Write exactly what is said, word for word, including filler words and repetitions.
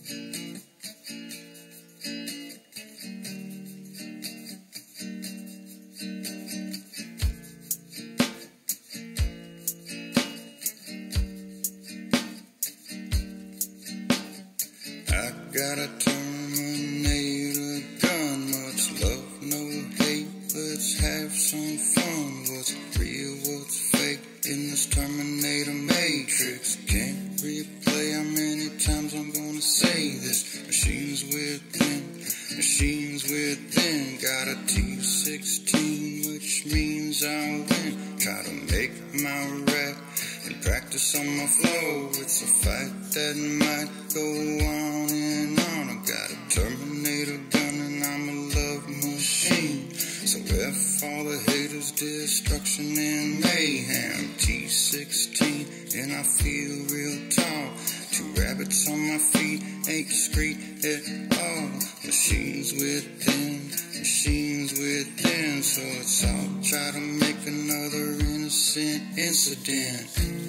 I got a Terminator gun, much love, no hate, let's have some fun. What's real, what's fake in this Terminator matrix? Can't replay how many times I'm gonna say this. Machines within, machines within. Got a T sixteen, which means I win. Try to make my rap and practice on my flow. It's a fight that might go on and on. I got a Terminator gun and I'm a love machine. So F all the haters, destruction and mayhem. T sixteen and I feel real tall. Two rabbits on my feet, ain't discreet at all. Machines within, machines within. So let's all try to make another innocent incident.